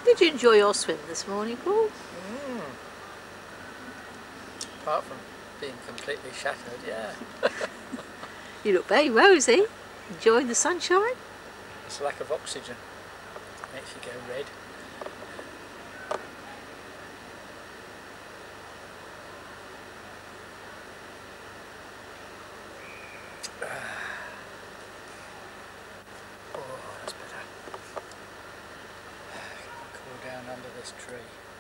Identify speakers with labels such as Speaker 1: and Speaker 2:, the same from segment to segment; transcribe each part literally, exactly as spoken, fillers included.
Speaker 1: Did you enjoy your swim this morning, Paul?
Speaker 2: Mm. Apart from being completely shattered, yeah.
Speaker 1: You look very rosy. Enjoying the sunshine?
Speaker 2: It's lack of oxygen. Makes you go red. Oh, that's better. Cool down under this tree.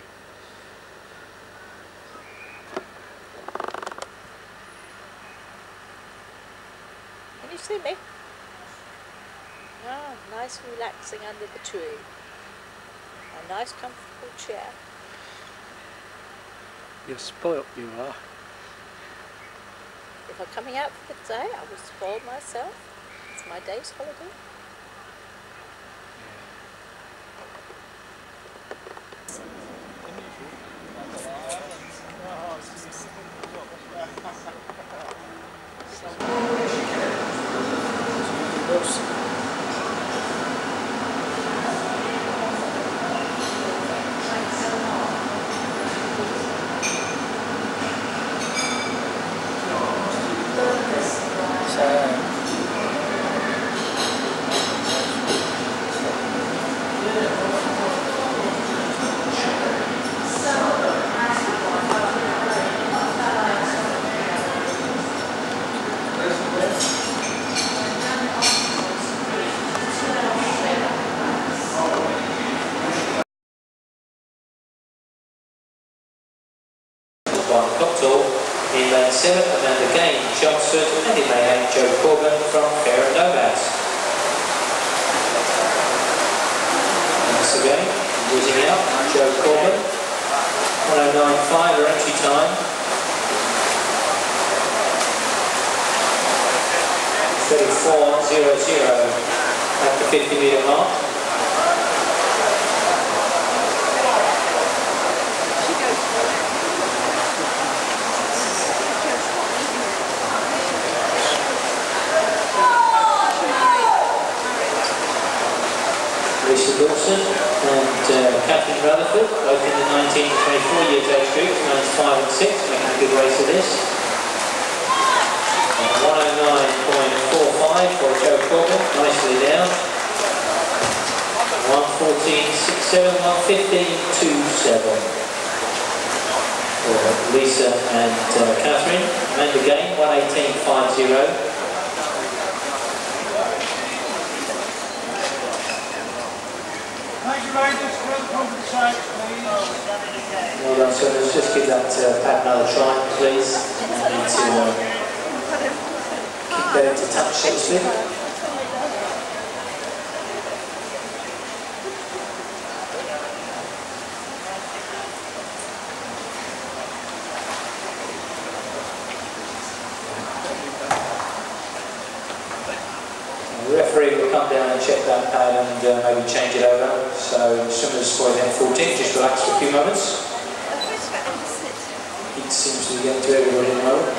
Speaker 1: Can you see me? Ah, nice relaxing under the tree. A nice comfortable chair.
Speaker 2: You're spoilt, you are.
Speaker 1: If I'm coming out for the day, I will spoil myself. It's my day's holiday.
Speaker 3: Copthall, in lane seven, Amanda Gain, Chelmsford, and in lane eight, Joe Corbin from Fair and Nomads. Once again, losing out, Joe Corbin, one oh nine point five her entry time. thirty-four point zero zero at the fifty metre mark. Wilson and uh, Catherine Rutherford, both in the nineteen to twenty-four years age group, numbers five and six, making a good race of this. And one oh nine point four five for Joe Corbin, nicely down. one fourteen point six seven, one fifteen point two seven for Lisa and uh, Catherine. Amanda Gain, one eighteen point five zero. Well done, so let's just give that uh, pad another try, please. I need to uh, keep that into touch, so to speak. The referee will come down and check that pad and uh, maybe change it over. So swimmers for M fourteen, just relax for a few moments. Heat seems to be getting to everybody at the moment.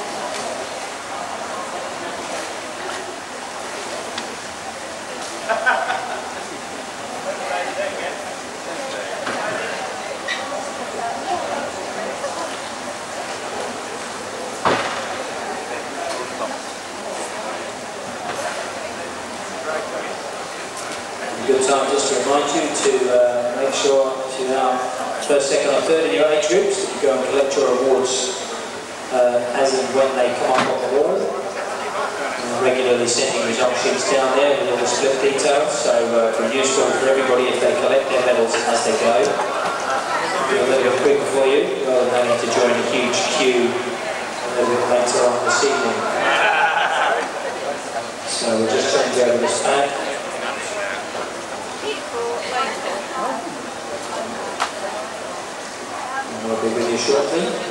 Speaker 3: Good time just to remind you to uh, make sure to now first, second or third in your age groups that you go and collect your awards uh, as and when they come up on the wall. And regularly sending result sheets down there with all the split details, so uh, for useful for everybody if they collect their medals as they go. It'll be a little bit quicker for you rather than having to join a huge queue a little bit later on this evening. So we'll just change over this pad. We'll be with you shortly.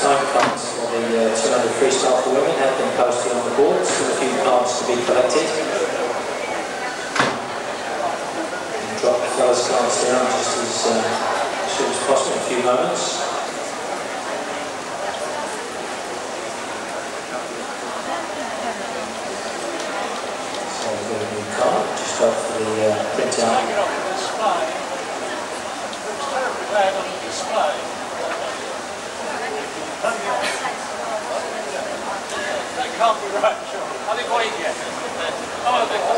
Speaker 3: time cards for the uh, two hundred freestyle for women have been posted on the board. Still a few cards to be collected. Drop the fellas' cards down just as uh, soon as possible in a few moments. So we've got a new card, just up for the uh, printout.
Speaker 4: That can't be right, sure. I think what you get. Oh, I think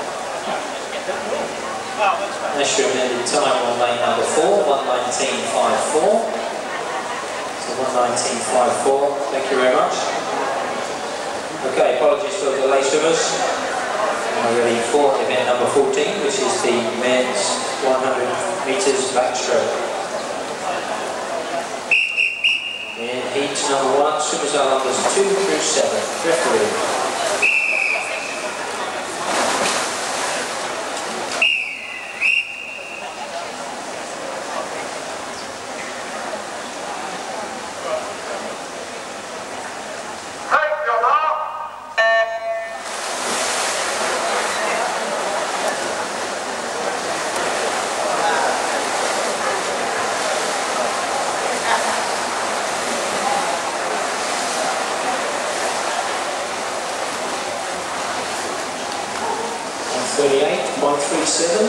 Speaker 4: wow, that's fine.
Speaker 3: That's your amended time on lane number four, one nineteen fifty-four. So one nineteen fifty-four, thank you very much. Okay, apologies for the delay, swimmers. We're ready for event number fourteen, which is the men's one hundred metres backstroke. In heat number one, swimmers are numbers two through seven. Referee. thirty-eight point three seven.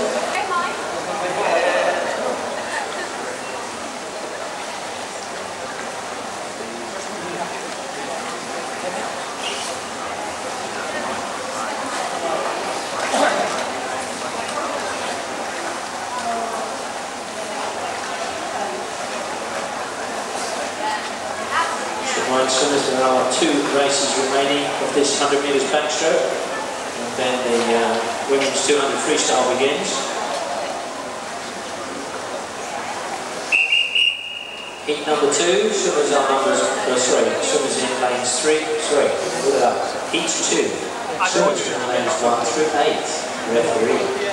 Speaker 3: Remind swimmers there are two races remaining of this one hundred metres backstroke. Then the uh, women's two hundred freestyle begins. Heat number two, swimmers are numbers, uh, sorry, swimmers in lanes three, sorry, put it up. Heat two, swimmers in lanes one through eight. Referee.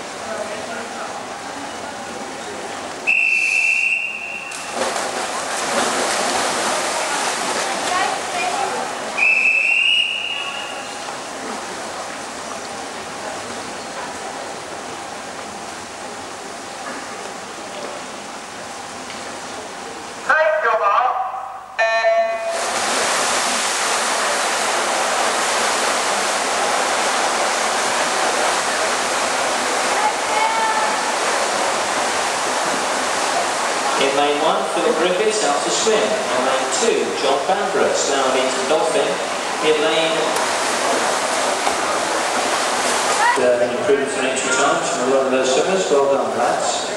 Speaker 3: In lane one, Philip Griffiths out to swim. In lane two, John Bambrus now into Dolphin. In lane... Uh, an improvement in entry times from a lot of those swimmers. Well done, lads.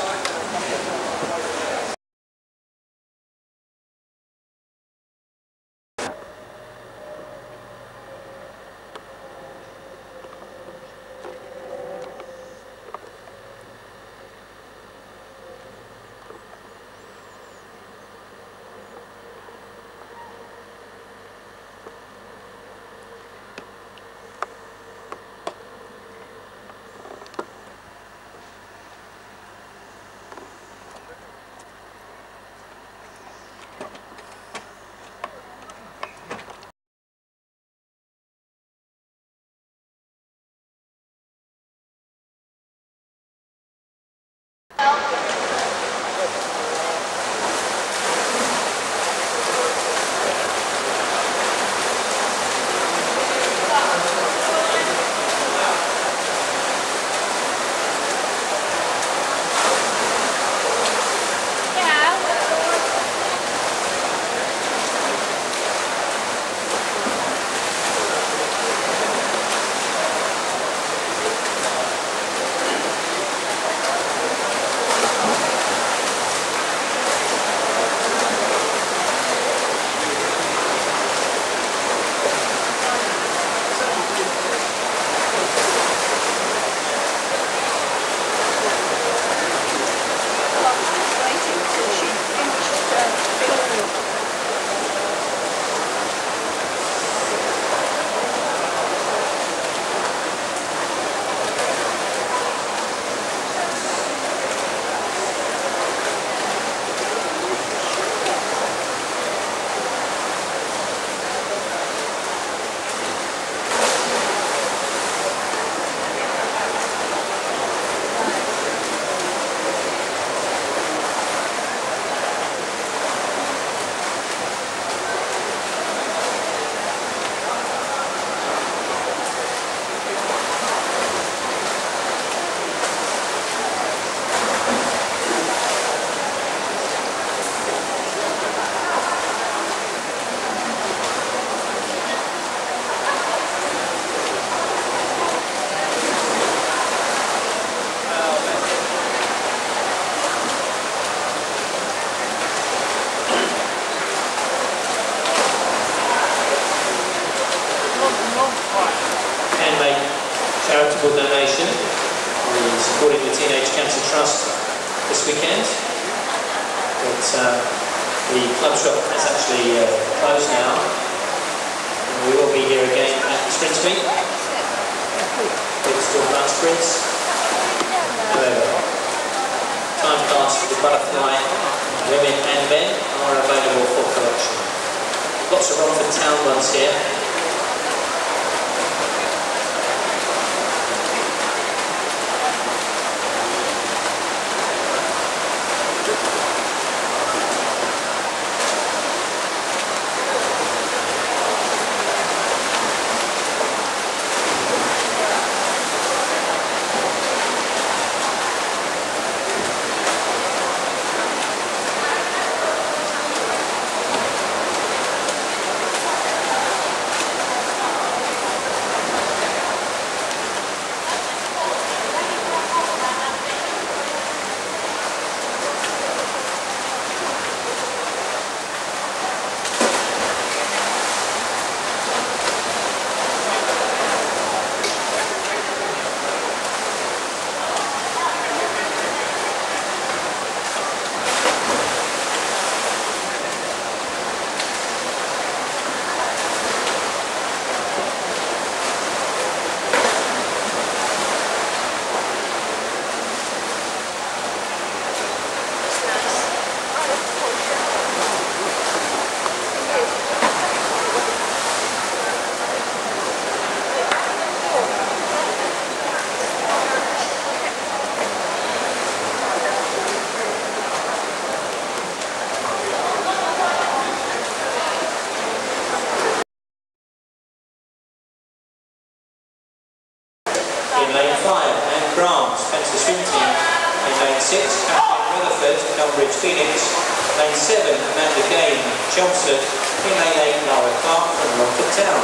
Speaker 3: charitable donation. We're supporting the Teenage Cancer Trust this weekend. But uh, the club shop has actually uh, closed now. And we will be here again at the sprint meet. Let's talk about sprints. However, time cards for the butterfly, women and men, are available for collection. Lots of Romford Town ones here. In lane five, Anne Grant, Spencer Swim Team. In lane six, Kathleen Rutherford, Cambridge Phoenix. Lane seven, Amanda Gain, Chelmsford. In lane eight, Laura Clark from Romford Town.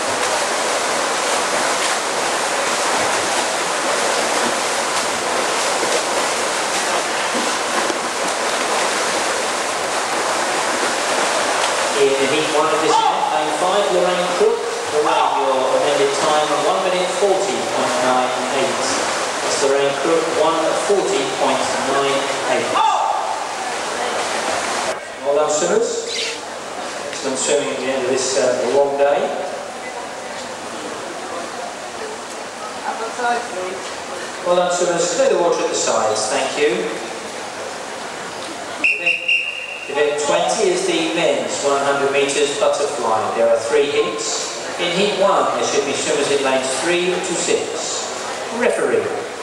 Speaker 3: In heat one of this event, lane five, Lorraine Crook. Lorraine, your amended time of one minute forty point nine eight. That's Lorraine Crook, one forty point nine eight. Well done, swimmers. Excellent swimming at the end of this uh, long day. Well done, swimmers. Clear the water at the sides. Thank you. Event twenty is the men's one hundred metres butterfly. There are three heats. In heat one, there should be swimmers in lanes three to six. Referee.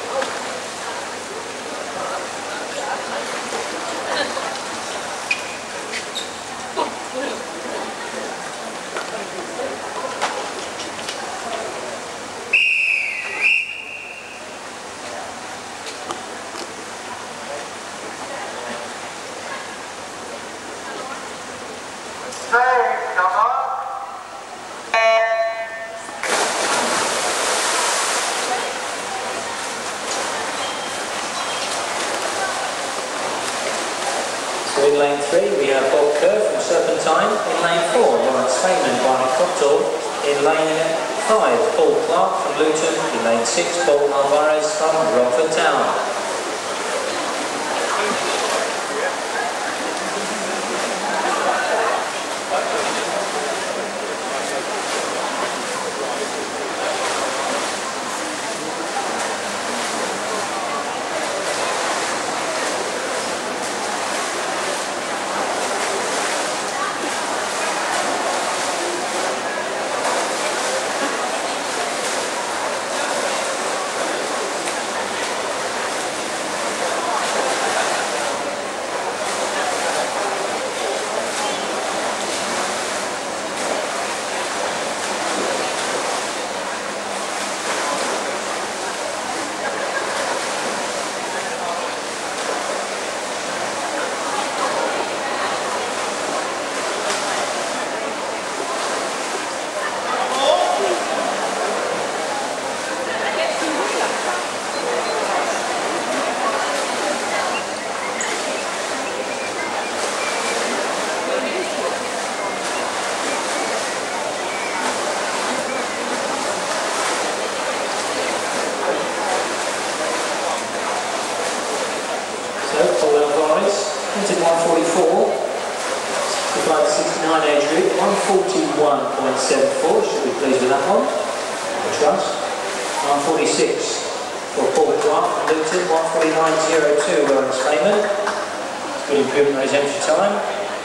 Speaker 3: So in lane three we have Bob Kerr from Serpentine. In lane four, Lawrence Fayman, Barnet, Copthall. In lane five, Paul Clark from Luton. In lane six, Paul Alvarez from Romford Town. forty-one point seven four, should be pleased with that one. I trust. one forty-six for Paul Clark from Luton, one forty-nine point zero two Lawrence Fayman. Good improvement on his entry time.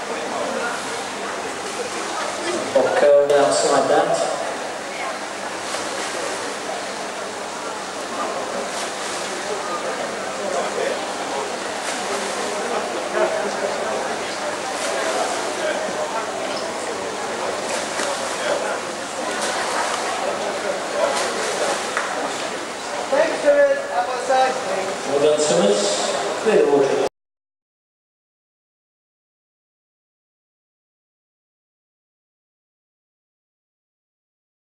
Speaker 3: Bob Curl outside that. Well done, Summers. Clear order.